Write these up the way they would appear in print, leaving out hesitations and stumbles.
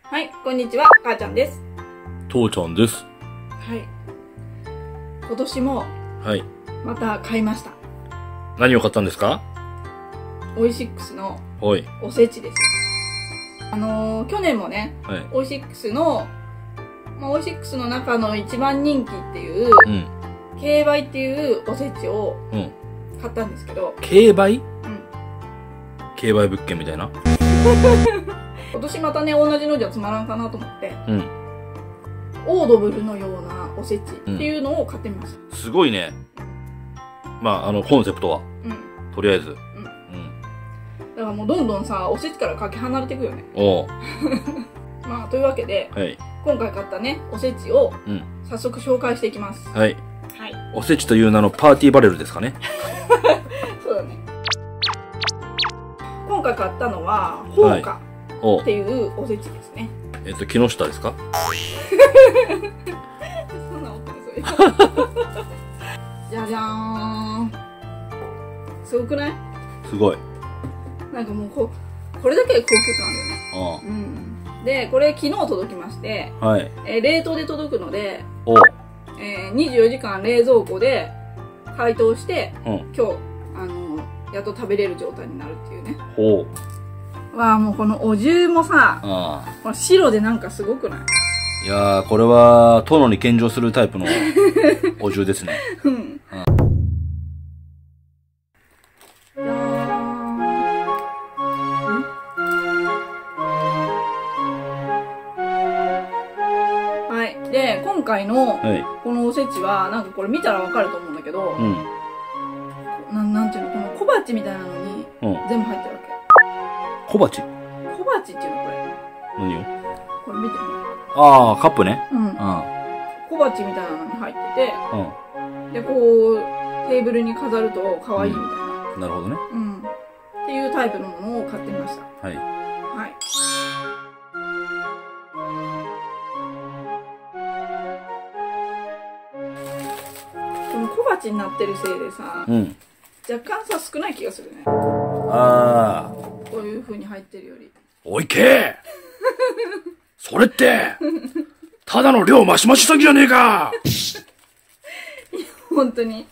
はい、こんにちは、母ちゃんです。 父ちゃんです。 はい。今年も、 はい。 また買いました。 何を買ったんですか？ オイシックスのはい。 おせちです。去年もね、 はい。 オイシックスの、オイシックスの中の一番人気っていう、競売っていうおせちを買ったんですけど。 競売？競売物件みたいな。 今年またね、同じのじゃつまらんかなと思って、オードブルのようなおせちっていうのを買ってみました。 すごいね。まあ、コンセプトは。とりあえず。 だからもうどんどんさ、おせちからかけ離れていくよね。 おう。 まあ、というわけで、今回買ったね、おせちを早速紹介していきます。 はい。おせちという名のパーティーバレルですかね。 そうだね。今回買ったのは、宝華っていうおせちですね。 木下ですか？ そんなおったね、それ。じゃじゃーん。すごくない？ すごい。 なんかもうこれだけで高級感あるよね。で、これ昨日届きまして、冷凍で届くので、24時間冷蔵庫で解凍して、今日、やっと食べれる状態になるっていうね。わあ、もうこのお重もさ、この白でなんかすごくない？ いやー、これは、殿に献上するタイプのお重ですね。はい。で、今回のこのおせちは、なんかこれ見たらわかると思うんだけど、なんていうの、この小鉢みたいなのに全部入ってるわけ。 小鉢？ 小鉢っていうのこれ。 何を？ これ見てみ。 ああ、カップね。 小鉢みたいなのに入ってて、で、こう、テーブルに飾ると可愛いみたいな。 なるほどね。 っていうタイプのものを買ってみました。はい。この小鉢になってるせいでさ、若干さ、少ない気がするね。こういう風に入ってるより。 おいけそれって、ただの量マシマシ詐欺じゃねえか本当に。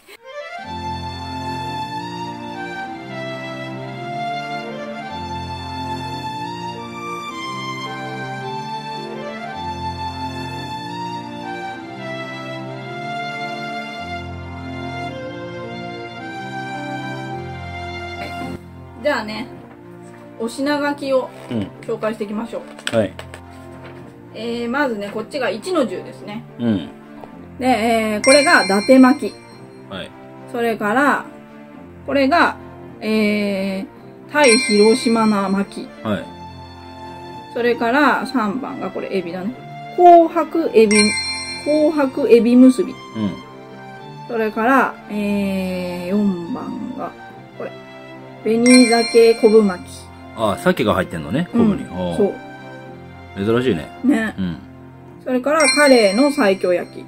じゃあね、お品書きを紹介していきましょう。まずね、こっちが一の重ですね。で、これが伊達巻き。それから、これが、対広島菜巻き。それから3番がこれエビだね。紅白エビ結び。それから、4番がこれ。紅鮭昆布巻き。 ああ、鮭が入ってんのね、昆布に。 そう。 珍しいね。 ね。それから、カレーの西京焼き。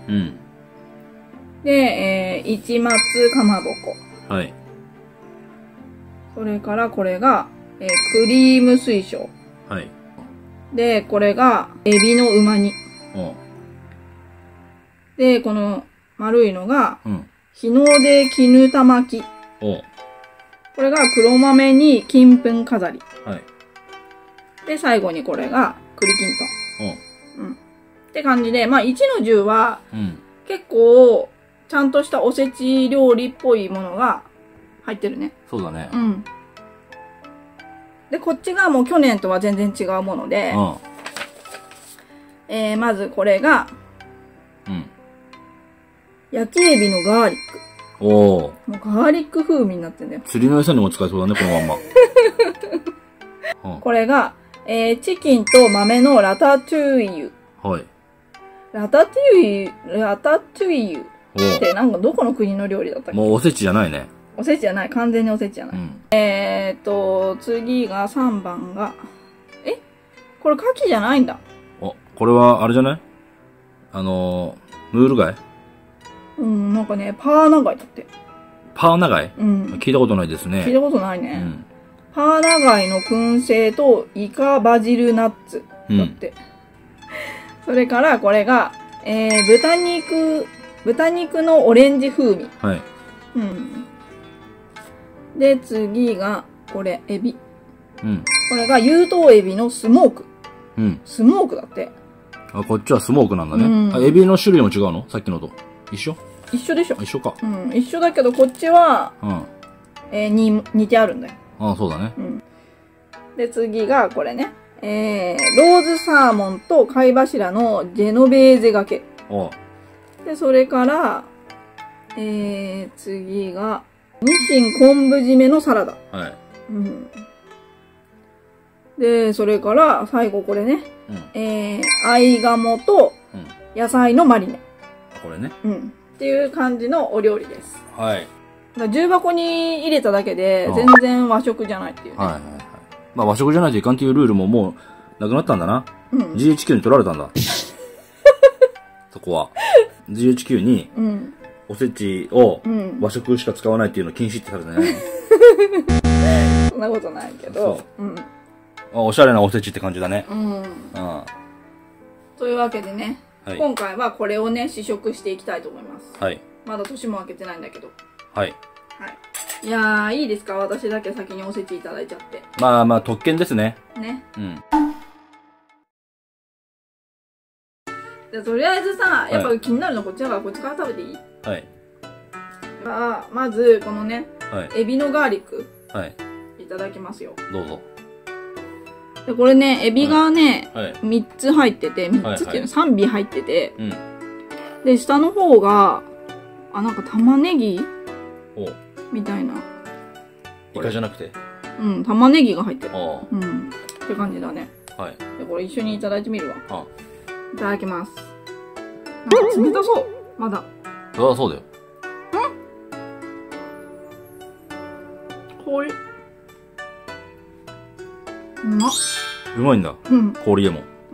で、市松かまぼこ。それから、これが、クリーム水晶。で、これが、エビのうま煮。で、この丸いのが、日の出絹玉巻き。これが黒豆に金粉飾り。で、最後にこれが栗きんとん。って感じで、まあ、一の重は、結構、ちゃんとしたおせち料理っぽいものが入ってるね。 そうだね。 で、こっちがもう去年とは全然違うもので、まずこれが、焼きエビのガーリック。もうガーリック風味になってんだよ。釣りの餌にも使えそうだね、このまんま。 これが、チキンと豆のラタトゥイユ。ラタトゥイユってなんかどこの国の料理だったっけ？ もうおせちじゃないね。 おせちじゃない。完全におせちじゃない。次が3番が、これ牡蠣じゃないんだ。 これはあれじゃない？ムール貝？ なんかね、パーナ貝だって。 パーナ貝？聞いたことないですね。 聞いたことないね。パーナ貝の燻製とイカバジルナッツだって。 それからこれが、豚肉のオレンジ風味。 はい。 うん。で、次が、これ、エビ。 うん。 これが有頭エビのスモーク。 うん。 スモークだって。 あ、こっちはスモークなんだね。うん、あ、エビの種類も違うの？さっきのと。一緒？ 一緒でしょ。 一緒か。 うん。一緒だけど、こっちは、 うん。 似てあるんだよ。 ああ、そうだね。 うん。で、次が、これね。ローズサーモンと貝柱のジェノベーゼがけ。で、それから、次が、ニシン昆布締めのサラダ。 はい。 うん。で、それから、最後これね。 うん、 合鴨と、野菜のマリネ。 これね。 うん。っていう感じのお料理です。 はい。 重箱に入れただけで、全然和食じゃないっていうね。 はいはいはい。まあ和食じゃないといかんっていうルールももう、なくなったんだな。 うん。 GHQ に取られたんだ。そこは。GHQ に、おせちを和食しか使わないっていうのを禁止ってされてないの？そんなことないけど。うん。 おしゃれなおせちって感じだね。 うん。というわけでね、今回はこれをね、試食していきたいと思います。 はい。 まだ年も明けてないんだけど。 はい。 はい。いやー、いいですか？私だけ先におせちいただいちゃって。 まあまあ、特権ですね。 ね。 うん。 じゃあ、とりあえずさ、やっぱ気になるのこっちだから、こっちから食べていい？ はい。 まず、このね、エビのガーリック。 はい。 いただきますよ。 どうぞ。 で、これね、エビがね、3つ入ってて、3つっていうの3尾入ってて、で、下の方が、なんか玉ねぎみたいな。 イカじゃなくて？ うん、玉ねぎが入ってる。うん。って感じだね。 はい。 で、これ一緒にいただいてみるわ。いただきます。冷たそう。まだ。 そうだよ。 氷。うまっ。 うまいんだ。 うん。 氷でも。 うん。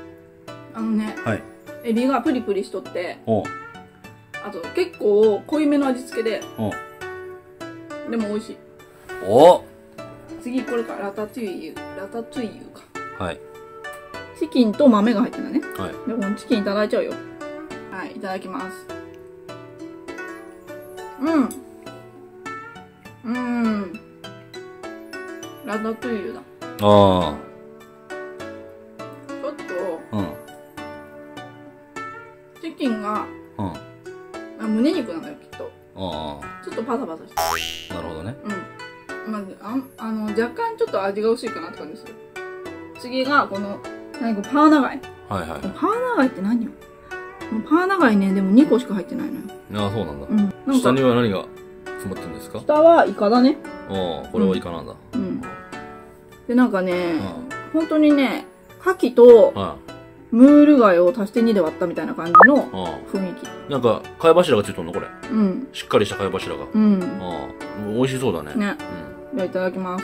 エビがプリプリしとって、あと結構濃いめの味付けで、でも美味しい。次これか、ラタトゥイユか。 はい。 チキンと豆が入ってるんだね。 はい。 で、このチキンいただいちゃうよ。はい、いただきます。ラタトゥイユだ。ちょっと、チキンが、胸肉なんだよ、きっと。ちょっとパサパサして。 なるほどね。 まず、若干ちょっと味が薄いかなって感じする。次が、この、パーナガイ。 はいはい。 パーナガイって何よ？パーナガイね、でも2個しか入ってないのよ。 ああ、そうなんだ。下には何が詰まってるんですか？ 下はイカだね。 これはイカなんだ。 で、なんかね、本当にね、牡蠣と、ムール貝を足して2で割ったみたいな感じの雰囲気。 なんか、貝柱がついとんのこれ。 うん。 しっかりした貝柱が。美味しそうだね。 ね。じゃあいただきます。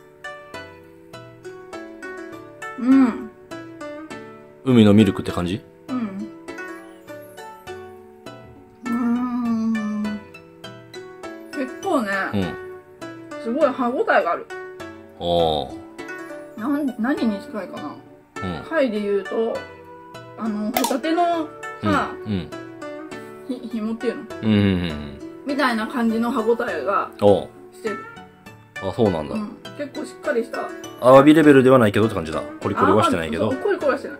海のミルクって感じ？ 結構ね、すごい歯応えがある。何に近いかな？貝で言うと、ホタテのさ、紐っていうの？みたいな感じの歯応えがしてる。 あ、そうなんだ。 結構しっかりした。 アワビレベルではないけどって感じだ。コリコリはしてないけど。 コリコリはしてない。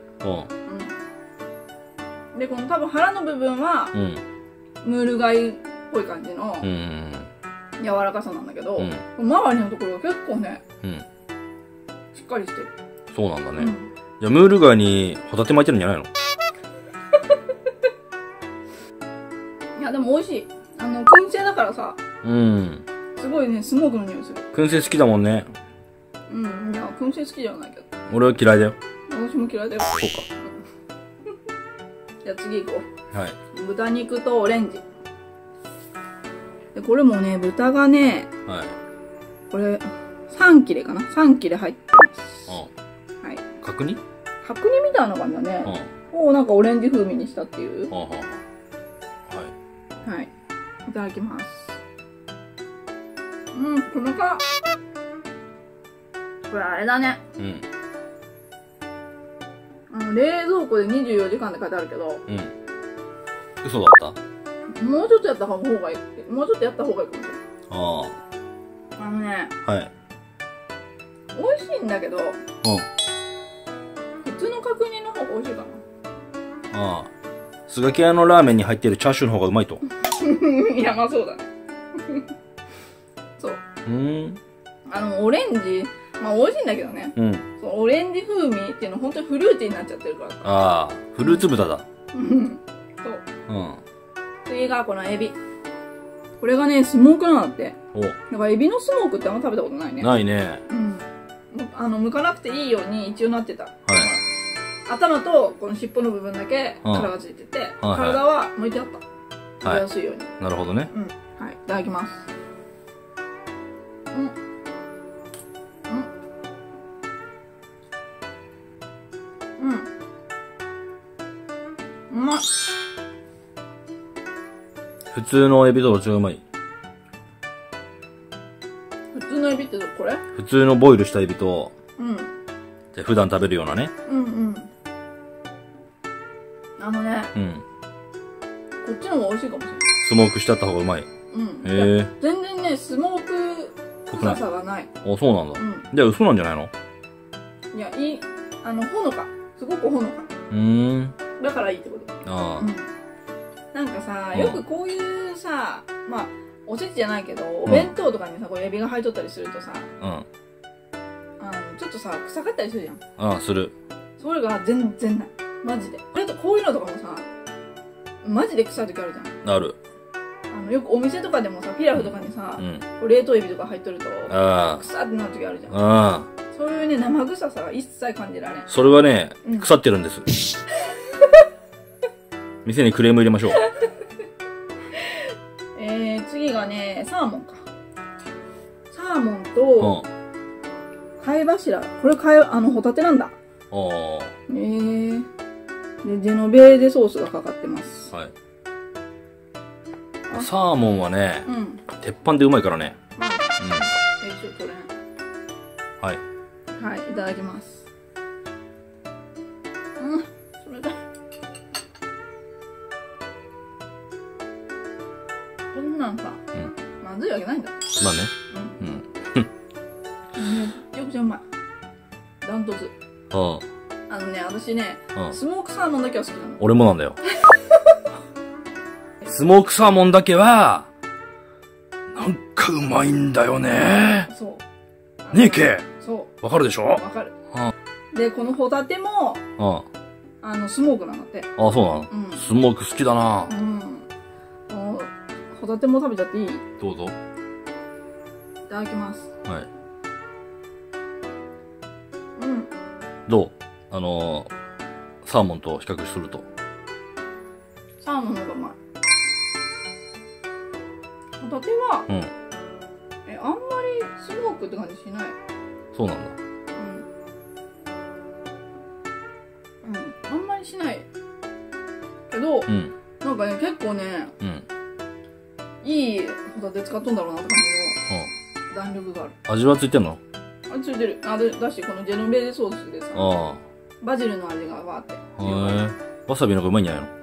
で、この多分腹の部分は、ムール貝っぽい感じの柔らかさなんだけど、周りのところが結構ね、しっかりしてる。 そうなんだね。じゃあムール貝にホタテ巻いてるんじゃないの？ いや、でも美味しい。燻製だからさ、すごいね、スモークの匂いする。 燻製好きだもんね。 いや、燻製好きじゃないけど。 俺は嫌いだよ。 私も嫌いだよ。 そうか。 じゃあ次行こう。はい。 豚肉とオレンジ。で、これもね、豚がね、これ、3切れかな？ 3 切れ入ってます。はい。 角煮？ 角煮みたいな感じだね。なんかオレンジ風味にしたっていう。はい。いただきます。細かっ。これあれだね。 冷蔵庫で24時間って書いてあるけど。 うん。嘘だった？ もうちょっとやった方がいい。もうちょっとやった方がいいかもしれない。 ああ。 ね。 はい。 美味しいんだけど。うん。普通の角煮の方が美味しいかな。ああ。スガキ屋のラーメンに入ってるチャーシューの方がうまいと。 いや、まあそうだね。そう。オレンジ、まあ美味しいんだけどね。うん。そう、オレンジ風味っていうの本当にフルーティーになっちゃってるから。 ああ、フルーツ豚だ。 うん。そう。うん。次がこのエビ。これがね、スモークなんだって。お。だからエビのスモークってあんま食べたことないね。 ないね。 うん。剥かなくていいように一応なってた。はい。頭とこの尻尾の部分だけ殻がついてて、体は剥いてあった。食べやすいように。 なるほどね。 うん。はい、いただきます。うん。うまっ。 普通のエビとどっちがうまい？ 普通のエビってこれ？ 普通のボイルしたエビと、うん。じゃ普段食べるようなね。 うんうん。うん。こっちの方が美味しいかもしれない。 スモークしてあった方がうまい。うん。へえ。 全然ね、スモーク臭さがない。 あ、そうなんだ。じゃあ嘘なんじゃないの？ いや、ほのか。すごくほのか。だからいいってこと。ああ。なんかさ、よくこういうさ、まあ、おせちじゃないけど、お弁当とかにさ、こうエビが入っとったりするとさ、ちょっとさ、臭かったりするじゃん。 ああ、する。 それが全然ない。マジで。こういうのとかもさ、マジで臭い時あるじゃん。 ある。 よくお店とかでもさ、ピラフとかにさ、冷凍エビとか入っとると、臭ってなる時あるじゃん。そういうね、生臭さが一切感じられん。 それはね、腐ってるんです。店にクレーム入れましょう。 次がね、サーモンか。サーモンと、貝柱。これホタテなんだ。で、ジェノベーゼソースがかかってます。はい。 サーモンはね、鉄板でうまいからね。 ちょっとね。 はい。 はい、いただきます。それだ。こんなんさ、まずいわけないんだ。 まあね。 めちゃくちゃうまい。ダントツ。私ね、スモークサーモンだけは好きなの。 俺もなんだよ。スモークサーモンだけは、なんかうまいんだよね。そう。ねえけ。そう。わかるでしょ？わかる。 で、このホタテも、スモークなんだって。 あ、そうなの？スモーク好きだな。 ホタテも食べちゃっていい？ どうぞ。 いただきます。はい。 どう？サーモンと比較すると。 サーモンの方がうまい。ホタテは、あんまりスモークって感じしない。 そうなんだ。 あんまりしない。けど、なんかね、結構ね、いいホタテ使っとんだろうなって感じの弾力がある。 味はついてんの？ ついてる。だし、このジェノベーゼソースでさ、バジルの味がわーって。 わさびの方がうまいんじゃない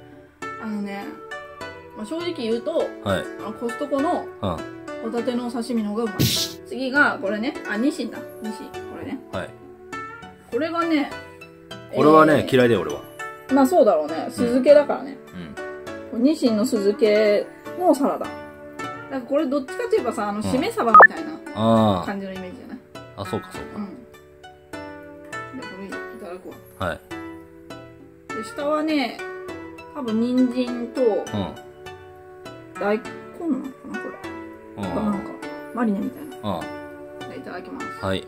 の？正直言うと、コストコのホタテの刺身の方がうまい。次が、これね。ニシンだ。ニシン。これね。はい。これがね、 これはね、嫌いだよ、俺は。 まあそうだろうね。酢漬けだからね。ニシンの酢漬けのサラダ。だからこれどっちかといえばさ、しめ鯖みたいな感じのイメージじゃない？ あ、そうかそうか。 で、これいただくわ。 はい。 で、下はね、多分人参と、大根なのかな、これ。なんか、マリネみたいな。で、いただきます。はい。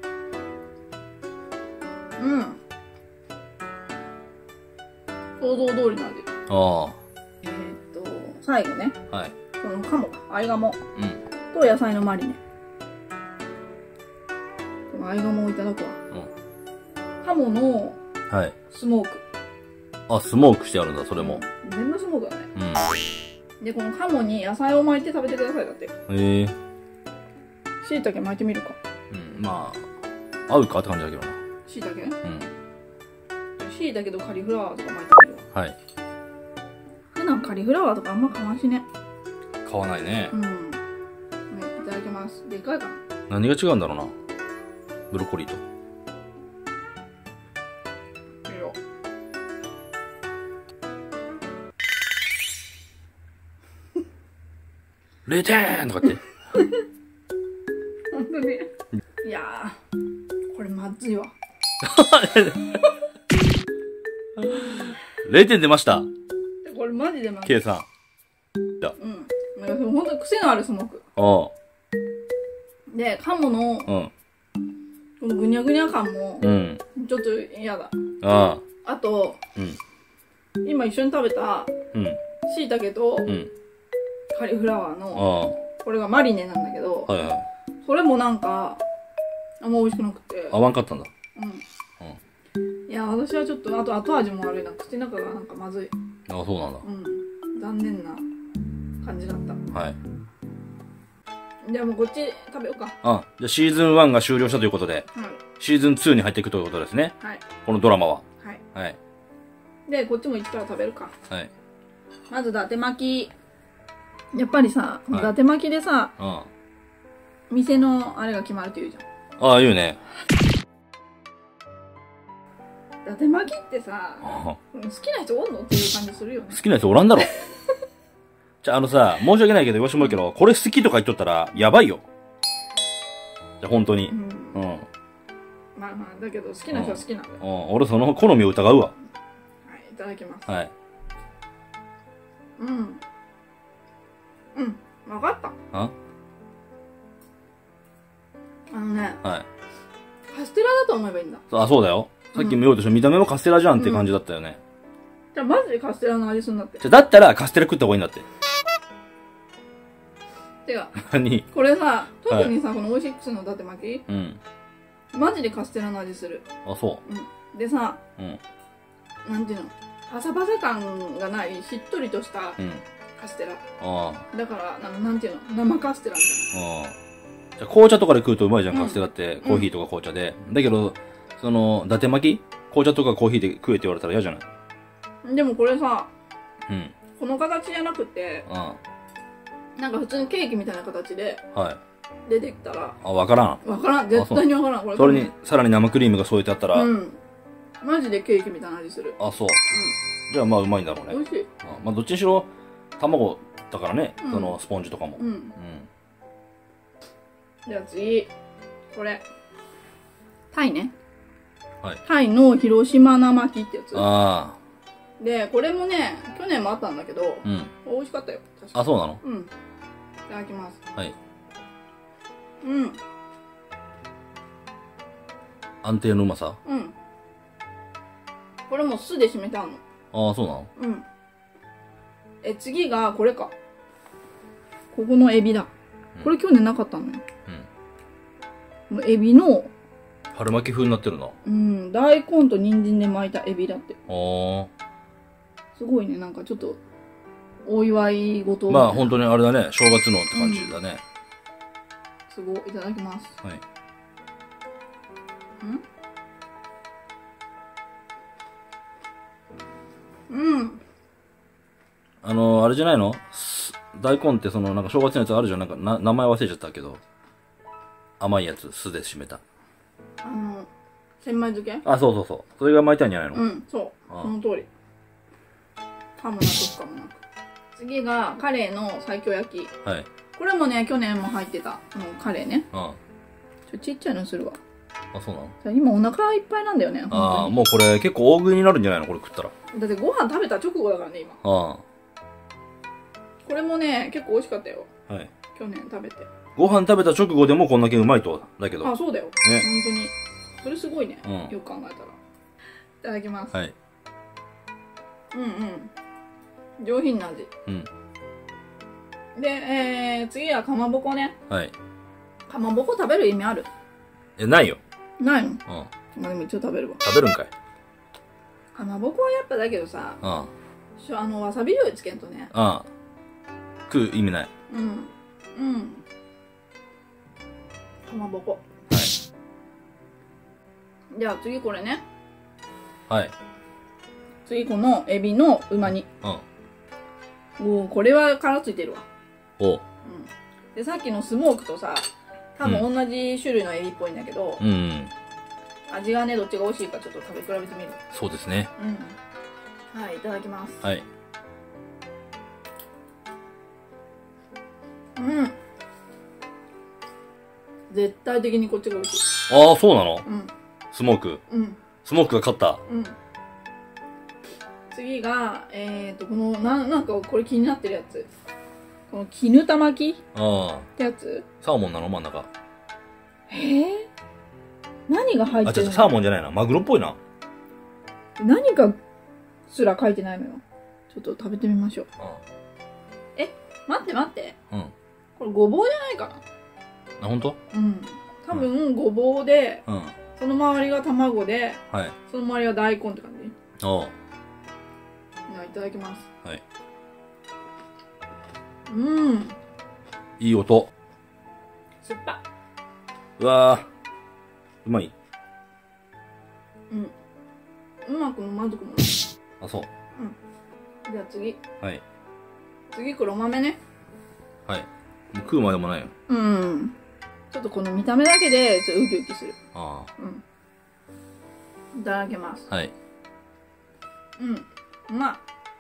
想像通りの味。最後ね。はい。この鴨か。合鴨。と野菜のマリネ。この合鴨をいただくわ。鴨のスモーク。 あ、スモークしてあるんだ、それも。 全部スモークだね。で、この鴨に野菜を巻いて食べてください、だって。へえ。椎茸巻いてみるか。 まあ、合うかって感じだけどな。 椎茸？椎椎茸とカリフラワーとか巻いてみるわ。はい。普段カリフラワーとかあんま買わんしね。 買わないね。 うん。ね、いただきます。でかいかな。 何が違うんだろうな。ブロッコリーと。いいよ。0点とかって。 本当に。いやー、これまずいわ。 0点出ました。 これマジでまずい。 K さん。 うん。ほんと癖のあるスモーク。ああ。で、鴨の、このぐにゃぐにゃ感も、ちょっと嫌だ。ああ。あと、今一緒に食べた、椎茸と、カリフラワーの、これがマリネなんだけど、それもなんか、あんま美味しくなくて。 合わんかったんだ。 いや、私はちょっと、あと後味も悪いな。口の中がなんかまずい。 ああ、そうなんだ。 残念な感じだった。はい。じゃあもうこっち食べようか。 じゃあシーズン1が終了したということで、シーズン2に入っていくということですね。はい。このドラマは。はい。はい。 で、こっちも一から食べるか。はい。まず、伊達巻き。やっぱりさ、伊達巻きでさ、店のあれが決まるって言うじゃん。 ああ、言うね。 伊達巻きってさ、好きな人おんのっていう感じするよね。 好きな人おらんだろ。じゃあさ、申し訳ないけど言わしてもらうけど、これ好きとか言っとったら、やばいよ。じゃあ本当に。 まあまあ、だけど好きな人は好きなんだよ。 俺その好みを疑うわ。はい、いただきます。はい。わかった。あのね、カステラだと思えばいいんだ。 あ、そうだよ。さっきも言おうとした見た目もカステラじゃんって感じだったよね。 じゃあマジでカステラの味するんだって。 じゃあだったらカステラ食った方がいいんだって。 てか、何これさ、特にさ、このオイシックスの伊達巻き、マジでカステラの味する。 あ、そう。 でさ、なんていうの、パサパサ感がない、しっとりとしたカステラ。だから、なんていうの、生カステラみたいな。 じゃあ紅茶とかで食うとうまいじゃん、カステラって。コーヒーとか紅茶で。だけど、その、伊達巻き紅茶とかコーヒーで食えって言われたら嫌じゃない？ でもこれさ、この形じゃなくて、なんか普通にケーキみたいな形で、出てきたら、 わからん。 わからん、絶対にわからん。これそれに、さらに生クリームが添えてあったら、 マジでケーキみたいな味する。 あ、そう。じゃあまあうまいんだろうね。 美味しい。 まあどっちにしろ、卵だからね、そのスポンジとかも。 じゃあ次、これ。タイね。タイの広島菜巻きってやつ。で、これもね、去年もあったんだけど、美味しかったよ。 確かに。あ、そうなの？ いただきます。はい。 安定のうまさ？ これも酢で締めてあんの。ああ、そうなの？ 次がこれか。ここのエビだ。これ去年なかったのよ。このエビの、 春巻き風になってるな。 大根と人参で巻いたエビだって。すごいね、なんかちょっと、お祝い事。 まあ本当にあれだね、正月のって感じだね。 すごい、いただきます。はい。 あれじゃないの？大根ってそのなんか正月のやつあるじゃん、なんか名前忘れちゃったけど。甘いやつ、酢で締めた。 千枚漬け？ あ、そうそうそう。それが巻いたんじゃないの？ そう。その通り。ハムなくかもなく。次が、カレーの西京焼き。はい。これもね、去年も入ってた。カレーね。ちっちゃいのするわ。 あ、そうなの？ 今お腹いっぱいなんだよね。 もうこれ結構大食いになるんじゃないの？これ食ったら。 だってご飯食べた直後だからね、今。これもね、結構美味しかったよ。はい。去年食べて。 ご飯食べた直後でもこんだけうまいと。だけど。 あ、そうだよ。ね。本当に。それすごいね。よく考えたら。いただきます。はい。上品な味。で、次はかまぼこね。はい。かまぼこ食べる意味ある？ ないよ。 ないの？まあでも一応食べるわ。 食べるんかい。 かまぼこはやっぱだけどさ、わさび醤油つけんとね。 食う意味ない。 かまぼこ。はい。じゃあ次これね。はい。 次このエビのうま煮。おお、これは殻ついてるわ。おう。で、さっきのスモークとさ、多分同じ種類のエビっぽいんだけど、味がね、どっちが美味しいかちょっと食べ比べてみる。 そうですね。 はい、いただきます。 はい。 絶対的にこっちが美味しい。 ああ、そうなの？スモーク。スモークが勝った。 次が、この、なんかこれ気になってるやつ。この絹玉巻きってやつ？ サーモンなの？真ん中。 何が入ってるの？ サーモンじゃないな。マグロっぽいな。 何かすら書いてないのよ。ちょっと食べてみましょう。待って待って。これごぼうじゃないかな。 ほんと？ 多分ごぼうで、その周りが卵で、その周りが大根って感じ。じゃあいただきます。はい。 いい音。 酸っぱ。 うわー。うまい？ うまくもまずくもない。 あ、そう。 じゃあ次。 はい。 次黒豆ね。 はい。もう食うまでもないよ。 ちょっとこの見た目だけでちょっとウキウキする。いただきます。 はい。 うまい。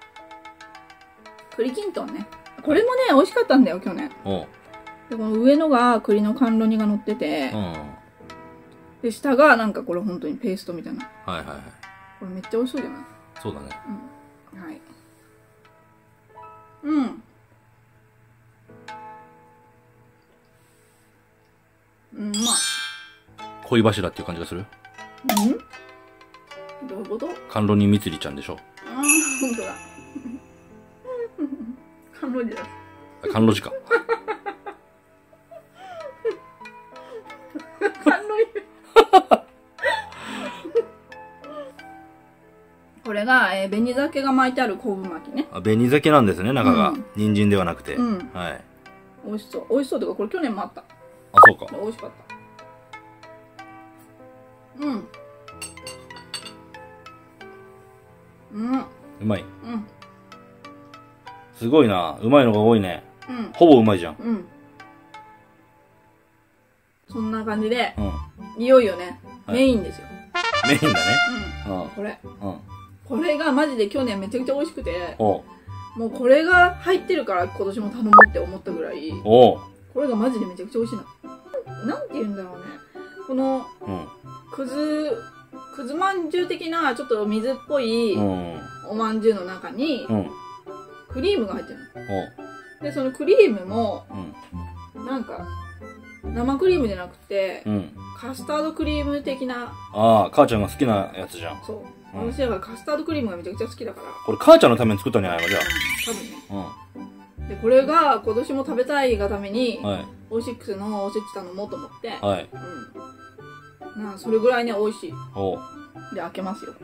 栗きんとんね。これもね、美味しかったんだよ、去年。で、この上のが栗の甘露煮が乗ってて、で、下がなんかこれ本当にペーストみたいな。これめっちゃ美味しそうじゃない？ そうだね。 はい。うまい。 恋柱っていう感じがする？ どういうこと？ 甘露煮みつりちゃんでしょ。 ほんとだ。甘露煮だ。 甘露寺か。 甘露煮。これが、紅鮭が巻いてある昆布巻きね。 紅鮭なんですね、中が。人参ではなくて。はい。 美味しそう。美味しそうというか、これ去年もあった。 あ、そうか。 美味しかった。 うまい。すごいな。うまいのが多いね。ほぼうまいじゃん。 そんな感じで、いよいよね、メインですよ。 メインだね。 これ。これがマジで去年めちゃくちゃ美味しくて、もうこれが入ってるから今年も頼もうって思ったぐらい、これがマジでめちゃくちゃ美味しいな。なんて言うんだろうね。この、くずまんじゅう的なちょっと水っぽいおまんじゅうの中に、クリームが入ってるの。で、そのクリームも、なんか、生クリームじゃなくて、カスタードクリーム的な。 ああ、母ちゃんが好きなやつじゃん。 そう。私だからカスタードクリームがめちゃくちゃ好きだから。 これ母ちゃんのために作ったんじゃないのじゃあ。 多分ね。で、これが今年も食べたいがために、オーシックスのおせち頼もうと思って。それぐらいね、美味しい。で、開けますよ。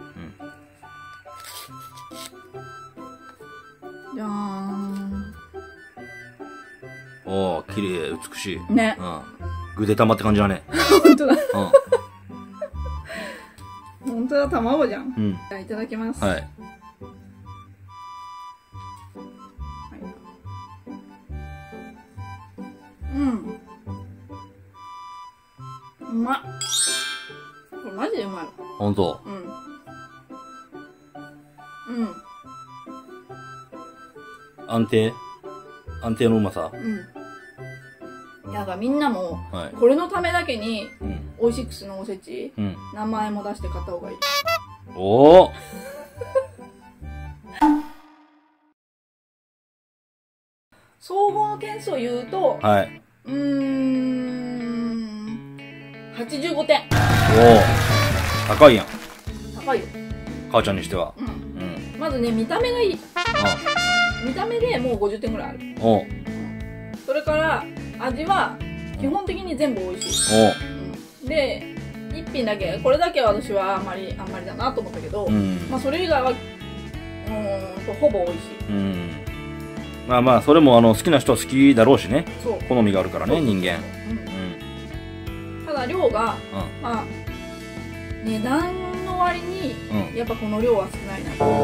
じゃーん。 おー、綺麗、美しい。 ね。 ぐで玉って感じだね。 ほんとだ。ほんとだ、卵じゃん。じゃあ、いただきます。はい。うまっ。これマジでうまいわ。 ほんと？安定のうまさ？ だからみんなも、これのためだけに、オーシックスのおせち、何万円も出して買った方がいい。 おお総合の点数を言うと、85点。 おお高いやん。 高いよ。 母ちゃんにしては。 まずね、見た目がいい。見た目でもう50点ぐらいある。それから味は基本的に全部美味しい。で、一品だけ、これだけは私はあんまりだなと思ったけど、まあそれ以外はほぼ美味しい。 まあまあそれも好きな人は好きだろうしね。好みがあるからね、人間。 ただ量がまあ値段のの割に、やっぱこの量は少ないなっていうの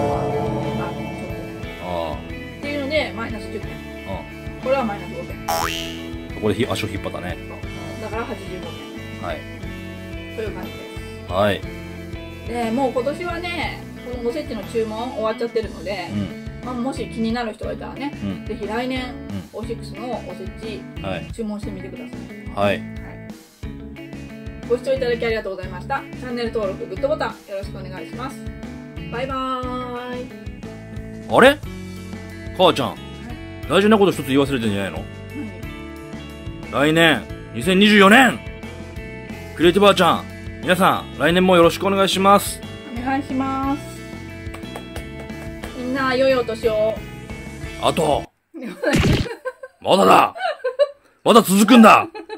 はっていうのでマイナス10点。これはマイナス5点。 ここで足を引っ張ったね。 だから85点。はい。という感じです。 はい。 でもう今年はね、このおせちの注文終わっちゃってるので、もし気になる人がいたらね、ぜひ来年オーシックスのおせち注文してみてください。はい。ご視聴いただきありがとうございました。チャンネル登録、グッドボタンよろしくお願いします。バイバーイ。 あれ？母ちゃん、大事なこと一つ言い忘れてんじゃないの？来年、2024年、クリエイティブばあちゃん、皆さん、来年もよろしくお願いします。 お願いします。みんな、良いお年を。 あと、まだだ！まだ続くんだ！